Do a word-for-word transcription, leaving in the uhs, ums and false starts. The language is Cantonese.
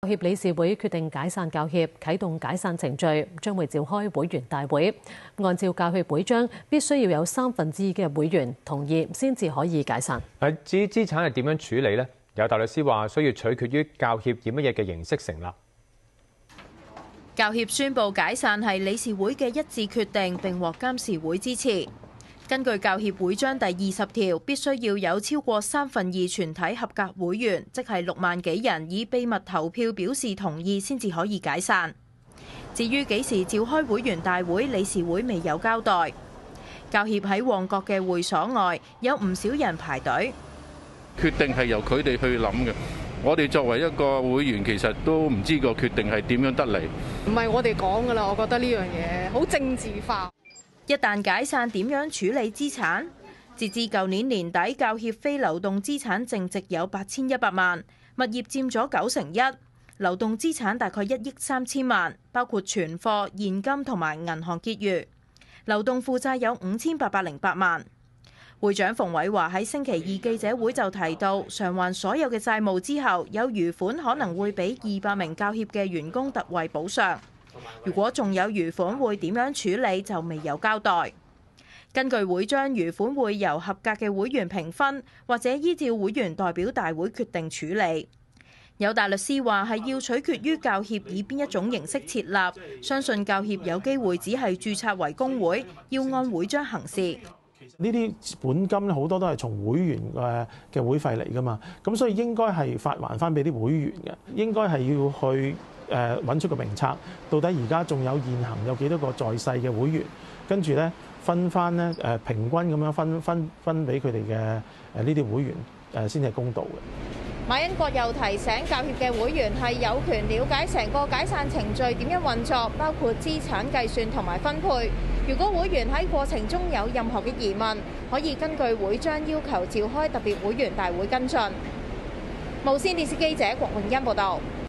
教協理事會決定解散教協，啟動解散程序，將會召開會員大會。按照教協會章，必須要有三分之二嘅會員同意先至可以解散。 喺至於資產係點樣處理呢？有大律師話需要取決於教協以乜嘢嘅形式成立。 教協宣布解散係理事會嘅一致決定，並獲監事會支持。根據教協會章第二十條，必須要有超過三分二全體合格會員，即係六萬幾人，以秘密投票表示同意先至可以解散。至於幾時召開會員大會，理事會未有交代。教協喺旺角嘅會所外有唔少人排隊。 決定係由佢哋去諗嘅，我哋作為一個會員，其實都唔知個決定係點樣得嚟。 唔係我哋講㗎啦，我覺得呢樣嘢好政治化。 一旦解散，點樣處理資產？截至舊年年底，教協非流動資產淨值有八千一百萬，物業佔咗九成一，流動資產大概一億三千萬，包括存貨、現金同埋銀行結餘。流動負債有五千八百零八萬。會長馮偉華喺星期二記者會就提到，償還所有嘅債務之後，有餘款可能會俾二百名教協嘅員工特惠補償。如果仲有餘款，會點樣處理就未有交代。根據會章，餘款會由合格嘅會員平分，或者依照會員代表大會決定處理。有大律師話係要取決於教協以邊一種形式設立，相信教協有機會只係註冊為工會，要按會章行事。 呢啲本金咧好多都係從會員嘅嘅會費嚟㗎嘛，咁所以應該係發還翻俾啲會員嘅，應該係要去誒揾出個名冊，到底而家仲有現行有幾多個在世嘅會員，跟住咧分翻咧誒平均咁樣分分分俾佢哋嘅誒呢啲會員誒先係公道嘅。 馬恩國又提醒教協嘅會員係有權了解成個解散程序點樣運作，包括資產計算同埋分配。如果會員喺過程中有任何嘅疑問，可以根據會章要求召開特別會員大會跟進。無線電視記者郭永欣報道。